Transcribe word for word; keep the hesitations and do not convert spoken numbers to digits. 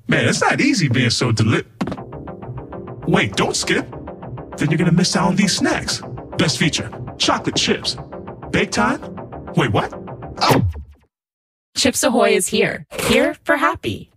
Man, it's not easy being so deli- Wait, don't skip. Then you're gonna miss out on these snacks. Best feature, chocolate chips. Bake time? Wait, what? Oh! Chips Ahoy is here. Here for happy.